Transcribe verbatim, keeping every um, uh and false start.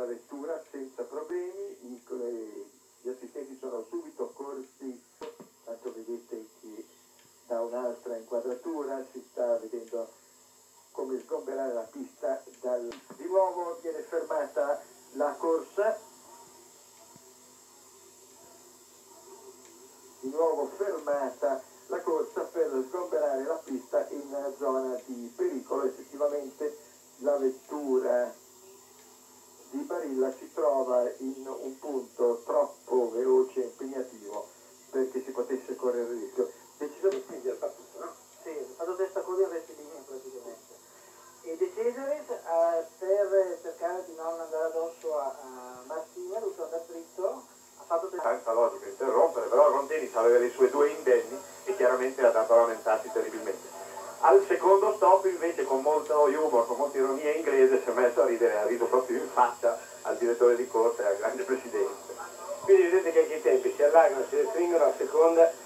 la vettura senza problemi, gli assistenti sono subito corsi, tanto vedete che da un'altra inquadratura si sta vedendo come sgomberare la pista. Dal... Di nuovo viene fermata la corsa, di nuovo fermata la corsa per sgomberare la pista in zona di pericolo. Effettivamente la vettura di Barilla si trova in un punto troppo veloce e impegnativo perché si potesse correre il rischio. Decisamente quindi ha fatto tutto, no? Sì, ha fatto testa coda in rettilineo praticamente. E De Cesaris, eh, per cercare di non andare addosso a, a Martini, ha dovuto andare dritto, ha fatto testa... Senza logica interrompere, però Rondini aveva le sue due indenni e chiaramente ha dato a lamentarsi terribilmente. Al secondo stop invece, con molto humor, con molta ironia inglese, si è messo a ridere, ha riso proprio in faccia al direttore di corsa e al grande presidente. Quindi vedete che anche i tempi si allargano, si restringono a seconda